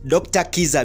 Dr. Kizza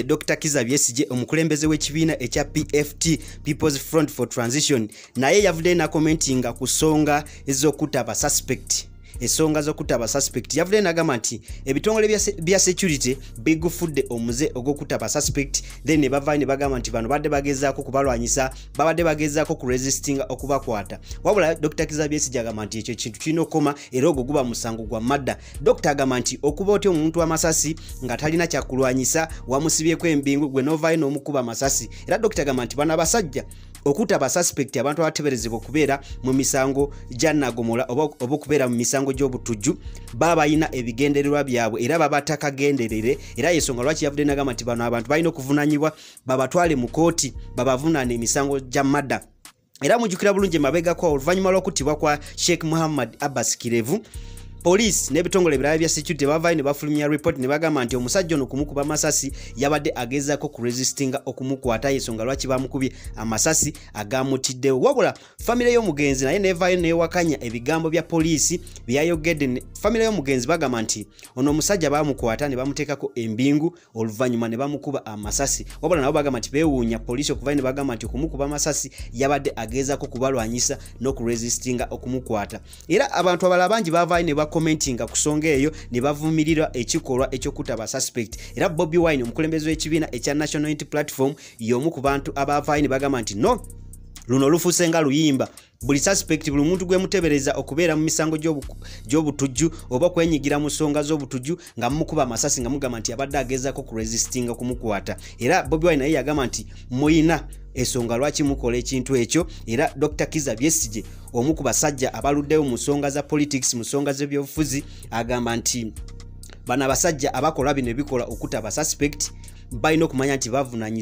Besigye omukulembeze w'ekibiina ekya PFT People's Front for Transition naye yavudde na commentinga ku nsonga ez'okutta abasuspect. Esonga z'okutta abasuspect yavudde n'agamba nti ebitongole bya security bigufudde omuze ogw'okutta abasuspect then ne bavaayo ne bagamba nti bano badde bagezaako kubalwanyisa babadde bagezaako ku resistinga okubakwata. Wabula Dr. Kizza Besigye agamba nti ekyo kintu kirina okukoma era ogwo guba musango gwa madda. Dr. agamba nti okuba otya omuntu w'amasasi nga talina kyakulwanyisa wamusibyeko embingu gwe n'ovaayo n'omukuba amasasi. Era Dr. agamba nti bano abasajja okutta abasuspect abantu abateeberezebwa okubeera mu misango gya Nagomola oba okubeera mu misango gy'obutujju baba balina ebigendererwa byabwe era baba takagenderere era yensonga lwaki yavudde n'agamba nti bano abantu balina okuvunaanyibwa babatwale mu kooti babavunaane emisango gya madda. Era mujjukira bulungi emabegako oluvannyuma lw'okuttibwa kwa Sheikh Muhammad Abbas Kirevu Police n'ebitongole ebirala bya security bavaayo ne bafulumya report ne bagamba nti omusajja ono kumukuba amasasi yabadde agezaako ku resistinga okumukwata ensonga lwaki bamukubye amasasi agamutiddewo. Wabula famire y'omugenzi naye nevaayo newakanya ebigambo bya poliisi byayogedde. Famire y'omugenzi bagamba nti ono omusajja bamukwata ne bamuteekako embingu oluvannyuma ne bamukuba amasasi. Wabula nabo bagamba nti beewuunya poliisi okuvaayo ne bagamba nti okumukuba amasasi yabadde agezaako kubalwanyisa n'okuresistinga okumukwata. Era abantu abalala bangi bavaayo ne commentinga ku nsonga eyo ne bavumirira ekikolwa ekyokutta abasuspect. Era Bobi Wine omukulembeze w'ekibiina ekya National Unity Platform y'omu ku bantu abavaayo ne bagamba nti no luno lufuuse nga luyimba buli suspect buli muntu gwe mutebereza okubeera mu misango gy'obutujju oba kwenyigira mu nsonga z'obutujju nga mukuba amasasi nga mugamba nti abadde agezaako ku resistinga kumukwata. Era Bobi Wine naye yagamba nti muyina esonga lwaki mukola ekintu ekyo. Era Dr. Kizza Besigye omu ku basajja abaluddewo mu nsonga za politics mu nsonga z'ebyobufuzi agamba nti bano abasajja abakola bino ebikola okutta abasuspect balina okumanya nti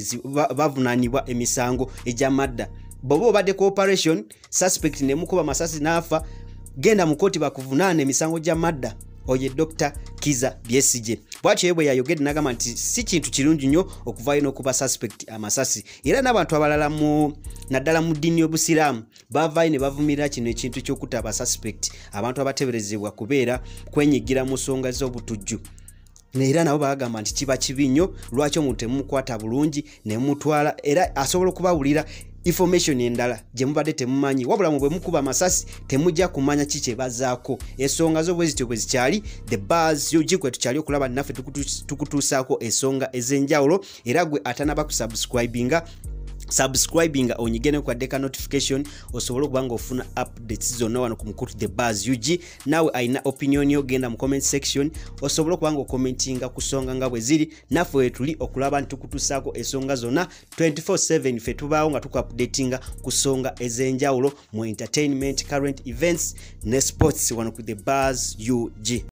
bavunaanibwa emisango egy'amadda. Bw'oba obadde cooperation suspect ne mukuba amasasi n'afa genda mu kooti bakuvunaana emisango gya madda. Oye Dr. Kizza Besigye bwatyo bwe yayogedde n'agamba nti si kintu kirungi nnyo okuvaayo n'okuba suspect amasasi. Era n'abantu abalala naddala mu ddiini y'obusiraamu bavaayo ne bavumirira kino ekintu ky'okutta abasuspect abantu abateeberezebwa kubeera kwenyigira mu nsonga z'obutujju. Era nabo bagamba nti kiba kibi nnyo lwaki omuntu temumukwata bulungi ne mutwala era asobola okubawulira information endala gye mubadde temumanyi. Wabula mu bwe mukuba amasasi temujja kumanya kiki bazaako. Ensonga zo bwe zityo bwe zikyali The Buzz UG kwe tukyali okulaba naffe tukutuusaako ensonga ez'enjawulo. Era gwe atanaba subscribinga onyigene kwa deka notification osobola okuba nga ofuna updates zonna wano ku Mukutu The Buzz UG. Nawe alina opinion yo genda mu comment section osobola okuba nga okomentinga ku nsonga nga bwe ziri naffe we tuli okulaba nti tukutuusaako ensonga zonna 24/7 ffe tubaawo nga tuku-updatinga ku nsonga ez'enjawulo mu entertainment, current events ne sports wano ku The Buzz UG.